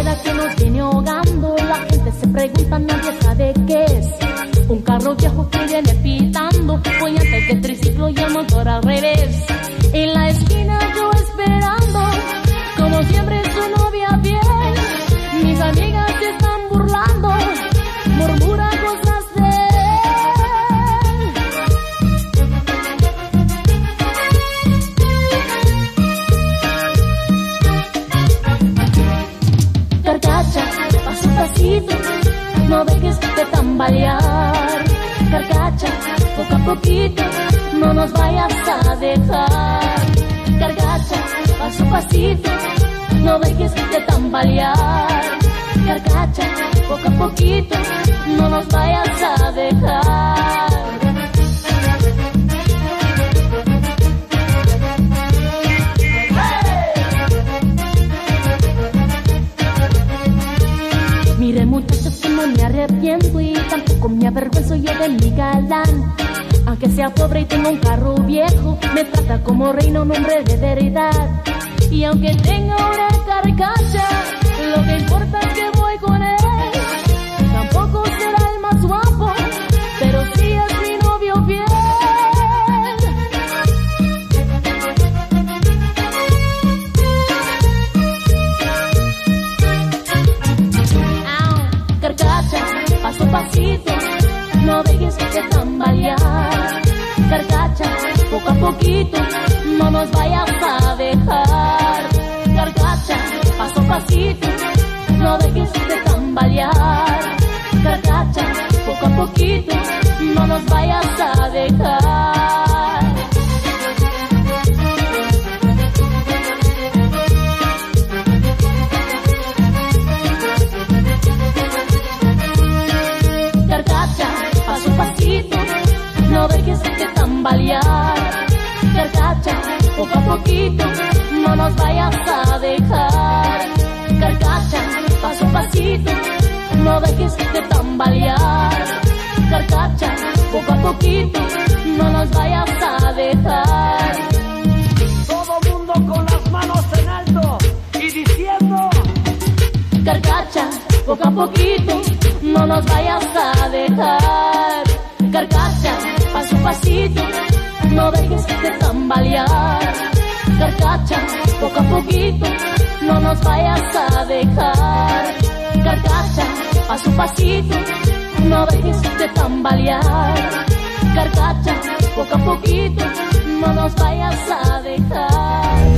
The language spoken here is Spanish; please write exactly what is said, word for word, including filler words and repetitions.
rueda que nos viene ahogando. La gente se pregunta, nadie sabe qué es. Un carro viejo que viene pitando, puñetes de triciclo y el motor al revés. En la esquina yo esperando, como siempre su novia fiel. Mis amigas se están burlando, murmura cosas de él. Carcacha, paso a pasito, no dejes de tambalear. Carcacha, poco a poquito, no nos vayas a dejar. Carcacha, paso a pasito, no dejes de tambalear. Carcacha, poco a poquito, no nos vayas a dejar. Mire muchachos que no me arrepiento y tampoco me avergüenzo yo de mi galán. Aunque sea pobre y tenga un carro viejo, me trata como reino, un hombre de verdad. Y aunque tenga una carcacha, lo que importa es que voy con él. Tampoco será el más guapo, pero sí es mi novio fiel. Carcacha, paso a pasito, no dejes de tambalear. Carcacha, poco a poquito, no nos vayas a dejar. Carcacha, paso a pasito, no dejes de tambalear. Carcacha, poco a poquito, no nos vayas a dejar. Carcacha, paso a pasito, no dejes de tambalear. Carcacha, poco a poquito, no nos vayas a dejar. Carcacha, paso a pasito, no dejes de tambalear. Carcacha, poco a poquito, no nos vayas a dejar. Todo mundo con las manos en alto y diciendo: Carcacha, poco a poquito, no nos vayas a dejar. Carcacha, paso a pasito, no dejes de tambalear. Carcacha, poco a poquito, no nos vayas a dejar. Carcacha, paso a pasito, no dejes de tambalear. Carcacha, poco a poquito, no nos vayas a dejar.